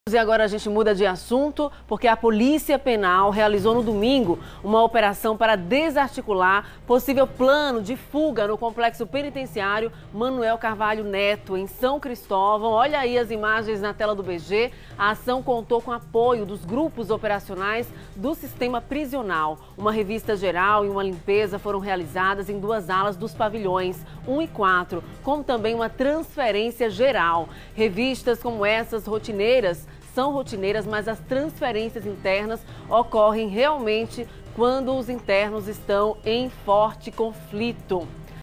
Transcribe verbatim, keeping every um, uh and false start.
E agora a gente muda de assunto, porque a Polícia Penal realizou no domingo uma operação para desarticular possível plano de fuga no complexo penitenciário Manuel Carvalho Neto, em São Cristóvão. Olha aí as imagens na tela do B G. A ação contou com apoio dos grupos operacionais do sistema prisional. Uma revista geral e uma limpeza foram realizadas em duas alas dos pavilhões um e quatro, como também uma transferência geral. Revistas como essas rotineiras são rotineiras, mas as transferências internas ocorrem realmente quando os internos estão em forte conflito.